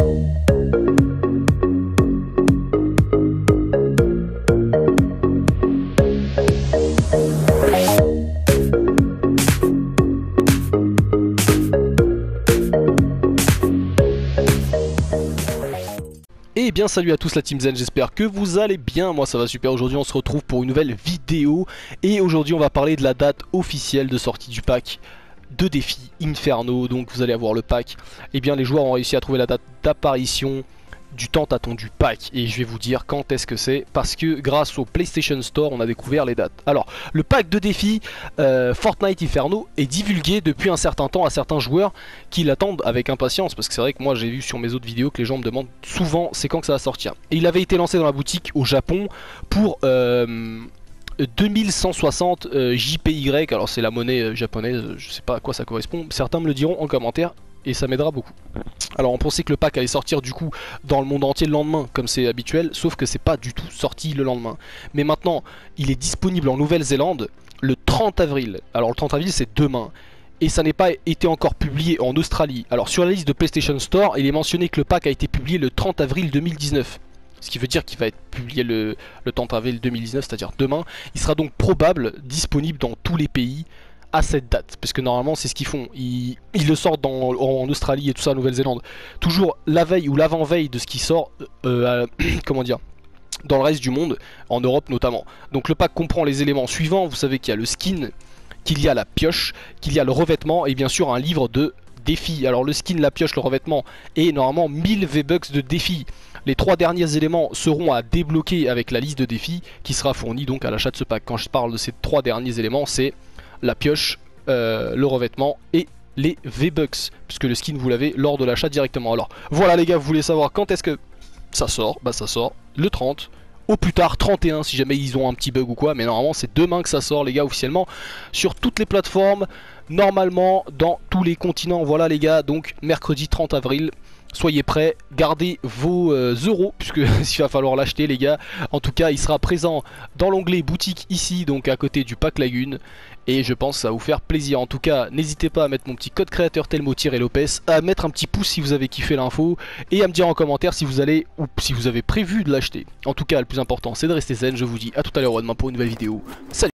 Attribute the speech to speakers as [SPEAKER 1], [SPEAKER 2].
[SPEAKER 1] Et bien salut à tous la Team Zen, j'espère que vous allez bien, moi ça va super. Aujourd'hui on se retrouve pour une nouvelle vidéo et aujourd'hui on va parler de la date officielle de sortie du pack de défi Inferno. Donc vous allez avoir le pack, et bien les joueurs ont réussi à trouver la date d'apparition du tant attendu pack et je vais vous dire quand est-ce que c'est, parce que grâce au PlayStation Store on a découvert les dates. Alors le pack de défi Fortnite Inferno est divulgué depuis un certain temps à certains joueurs qui l'attendent avec impatience, parce que c'est vrai que moi j'ai vu sur mes autres vidéos que les gens me demandent souvent c'est quand que ça va sortir. Et il avait été lancé dans la boutique au Japon pour 2160 JPY, alors c'est la monnaie japonaise, je sais pas à quoi ça correspond, certains me le diront en commentaire et ça m'aidera beaucoup. Alors on pensait que le pack allait sortir du coup dans le monde entier le lendemain comme c'est habituel, sauf que c'est pas du tout sorti le lendemain. Mais maintenant il est disponible en Nouvelle-Zélande le 30 avril. Alors le 30 avril c'est demain. Et ça n'est pas été encore publié en Australie. Alors sur la liste de PlayStation Store il est mentionné que le pack a été publié le 30 avril 2019. Ce qui veut dire qu'il va être publié le 30 avril 2019, c'est-à-dire demain. Il sera donc probable disponible dans tous les pays à cette date, parce que normalement c'est ce qu'ils font, ils le sortent en Australie et tout ça, en Nouvelle-Zélande, toujours la veille ou l'avant-veille de ce qui sort comment dire, dans le reste du monde, en Europe notamment. Donc le pack comprend les éléments suivants, vous savez qu'il y a le skin, qu'il y a la pioche, qu'il y a le revêtement et bien sûr un livre de défis. Alors le skin, la pioche, le revêtement et normalement 1000 V-Bucks de défis. Les trois derniers éléments seront à débloquer avec la liste de défis qui sera fournie donc à l'achat de ce pack. Quand je parle de ces trois derniers éléments, c'est la pioche, le revêtement et les V-Bucks, puisque le skin vous l'avez lors de l'achat directement. Alors voilà les gars, vous voulez savoir quand est-ce que ça sort? Bah ça sort le 30, au plus tard 31 si jamais ils ont un petit bug ou quoi, mais normalement c'est demain que ça sort les gars, officiellement sur toutes les plateformes, normalement dans tous les continents. Voilà les gars, donc mercredi 30 avril. Soyez prêts, gardez vos euros, puisque il va falloir l'acheter les gars. En tout cas il sera présent dans l'onglet boutique ici, donc à côté du pack Lagune. Et je pense que ça va vous faire plaisir. En tout cas n'hésitez pas à mettre mon petit code créateur Telmo-Lopez, à mettre un petit pouce si vous avez kiffé l'info, et à me dire en commentaire si vous allez ou si vous avez prévu de l'acheter. En tout cas le plus important c'est de rester zen. Je vous dis à tout à l'heure demain pour une nouvelle vidéo. Salut.